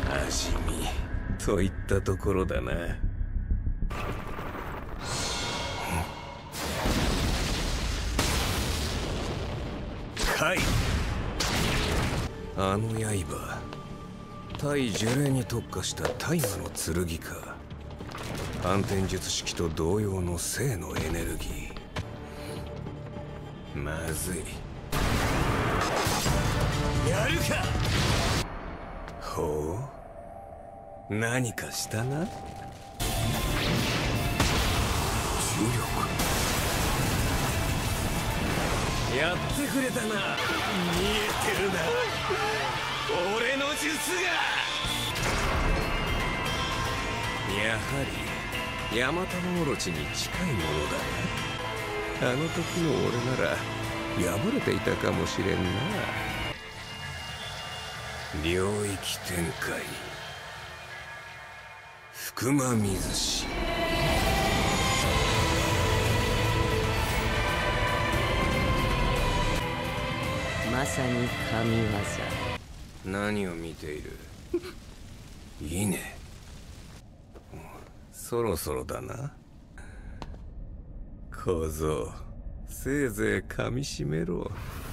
味見といったところだな。はい。あの刃、対呪霊に特化した大魔の剣か。反転術式と同様の生のエネルギー。まずい。やるか。ほう、何かしたな。重力。やってくれたな。見えてるな、俺の術が。やはりヤマタノオロチに近いものだな。あの時の俺なら破れていたかもしれんな。領域展開、福間水氏。 まさに神業。 何を見ている。いいね。そろそろだな。小僧、せいぜい噛みしめろ。